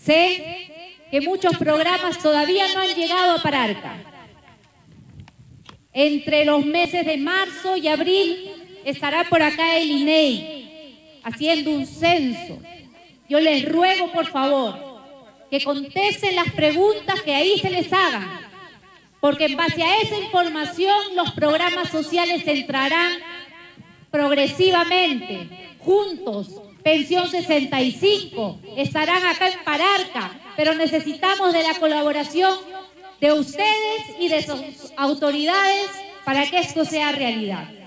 Sé que muchos programas todavía no han llegado a Pararca. Entre los meses de marzo y abril estará por acá el INEI haciendo un censo. Yo les ruego, por favor, que contesten las preguntas que ahí se les hagan, porque en base a esa información los programas sociales entrarán progresivamente, juntos. Pensión 65, estarán acá en Pararca, pero necesitamos de la colaboración de ustedes y de sus autoridades para que esto sea realidad.